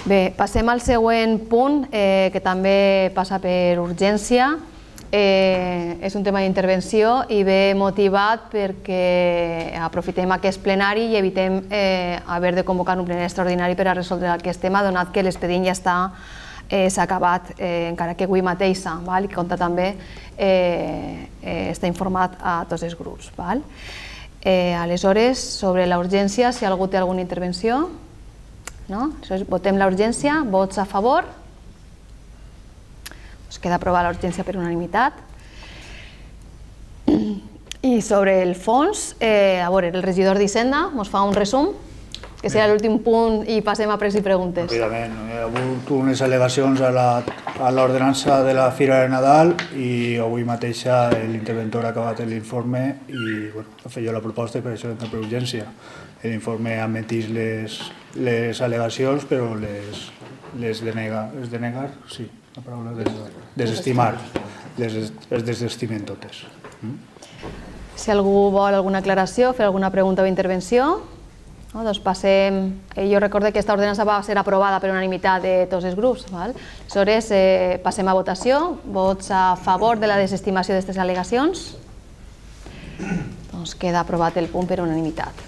Bé, passem al següent punt, que també passa per urgència. És un tema d'intervenció i ve motivat perquè aprofitem aquest plenari i evitem haver de convocar un plenari extraordinari per a resoldre aquest tema, donat que l'expedient ja s'ha acabat, encara que avui mateix, i compta també està informat a tots els grups. Aleshores, sobre la urgència, si algú té alguna intervenció? No? Votem la urgència, vots a favor. Queda aprovada la urgència per unanimitat. I sobre el fons, a veure, el regidor d'Hisenda ens fa un resum, que serà l'últim punt i passem a pregs i preguntes. Ràpidament, hi ha hagut unes al·legacions a l'ordenança de la Fira de Nadal i avui mateix l'interventor ha acabat l'informe i ha fet jo la proposta i per això entra per urgència. L'informe ha admetís les al·legacions però les denegar, sí. La paraula desestimar, les desestimen totes. Si algú vol alguna aclaració, fer alguna pregunta o intervenció, doncs passem... Jo recordo que aquesta ordenança va ser aprovada per unanimitat de tots els grups. Aleshores, passem a votació. Vots a favor de la desestimació d'aquestes al·legacions? Doncs queda aprovat el punt per unanimitat.